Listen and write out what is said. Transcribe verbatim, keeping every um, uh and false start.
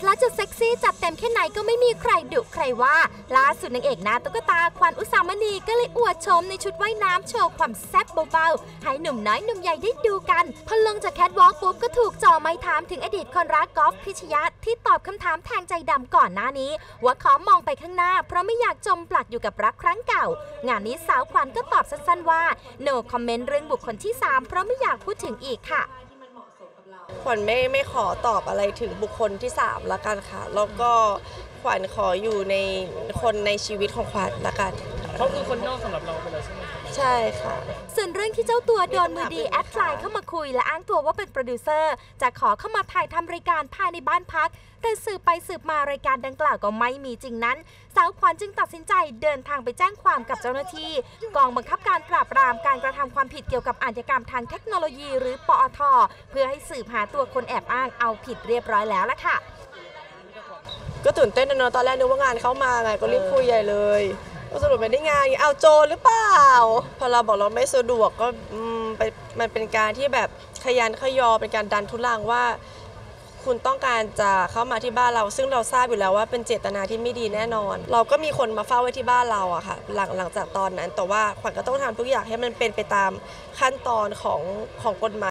และจะเซ็กซี่จัดเต็มแค่ไหนก็ไม่มีใครดุใครว่าล่าสุดนางเอกหน้าตุ๊กตาขวัญอุสามณีก็เลยอวดชมในชุดว่ายน้ำโชว์ความแซ่บเบาๆให้หนุ่มน้อยหนุ่มใหญ่ได้ดูกันพอลงจากแคทวอล์กปุ๊บก็ถูกจ่อไม้ถามถึงอดีตคนรักกอล์ฟพิชยะที่ตอบคำถามแทงใจดำก่อนหน้านี้ว่าขอมองไปข้างหน้าเพราะไม่อยากจมปลักอยู่กับรักครั้งเก่างานนี้สาวขวัญก็ตอบสั้นๆว่า no comment เรื่องบุคคลที่สามเพราะไม่อยากพูดถึงอีกค่ะขวัญไม่ไม่ขอตอบอะไรถึงบุคคลที่สามละกันค่ะแล้วก็ขวัญขออยู่ในคนในชีวิตของขวัญละกันเขาคือคนนอกสำหรับเราไปเลยใช่ไหมใช่ค่ะส่วนเรื่องที่เจ้าตัวโดนมือดีแอดไลน์เข้ามาคุยและอ้างตัวว่าเป็นโปรดิวเซอร์จะขอเข้ามาถ่ายทำรายการภายในบ้านพักแต่สืบไปสืบมารายการดังกล่าวก็ไม่มีจริงนั้นสาวขวัญจึงตัดสินใจเดินทางไปแจ้งความกับเจ้าหน้าที่กองบังคับการปราบปรามการกระทำความผิดเกี่ยวกับอาชญากรรมทางเทคโนโลยีหรือปอทเพื่อให้สืบหาตัวคนแอบอ้างเอาผิดเรียบร้อยแล้วล่ะค่ะก็ตื่นเต้นนะเนอะตอนแรกนึกว่างานเข้ามาไงก็รีบคุยใหญ่เลยก็สรุปไม่ได้งานเอาโจรหรือเปล่าพอเราบอกเราไม่สะดวกก็ไปมันเป็นการที่แบบขยันขยอเป็นการดันทุลังว่าคุณต้องการจะเข้ามาที่บ้านเราซึ่งเราทราบอยู่แล้วว่าเป็นเจตนาที่ไม่ดีแน่นอนเราก็มีคนมาเฝ้าไว้ที่บ้านเราอะค่ะหลังหลังจากตอนนั้นแต่ว่าขวัญก็ต้องทำทุกอย่างให้มันเป็นไปตามขั้นตอนของของกฎหมาย